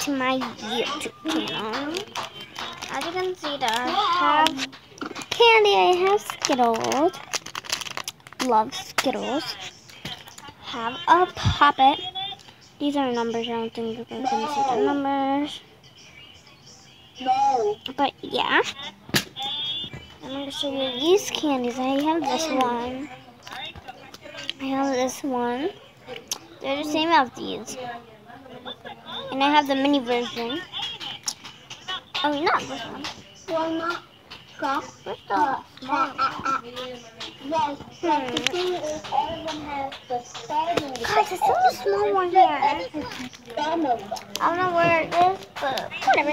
to my YouTube channel. As you can see, there I have candy. I have Skittles. Love Skittles. Have a puppet. These are numbers. I don't think you guys can see the numbers. No. But yeah. I'm going to show you these candies. I have this one. I have this one. They're the same as these. And I have the mini version. Oh, not this one. Well, not crop. Where's the small one? Yes, but the thing is, everyone has the starting. Guys, I saw a small one here. I don't know where it is, but whatever.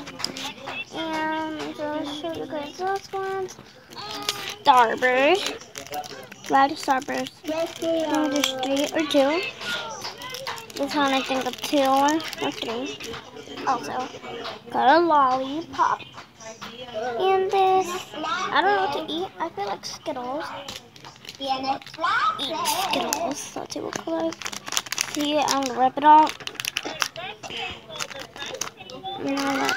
And so I'll show you guys those ones. Starburst. Red Starburst. There's 3 or 2. This one I think of 2 or 3. Also, got a lollipop. And this, I don't know what to eat. I feel like Skittles. Eat Skittles. Let's see what color. See, I'm gonna rip it out. Now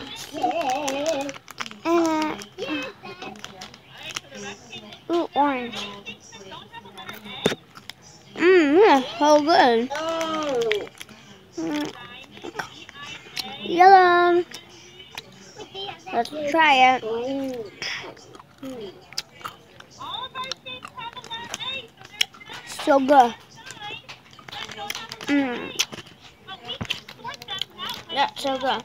ooh, orange. Yeah, so good. Yellow. Let's try it. So good. Yeah, so good.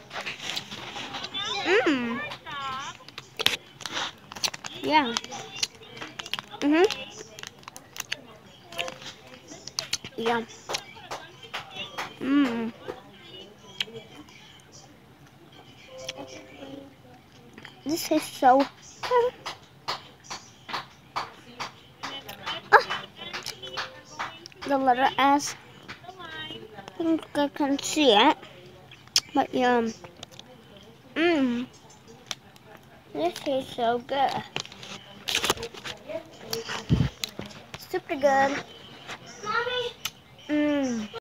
Yeah. Yeah. This is so good. The letter S. I think I can see it. But yeah. This is so good. Super good.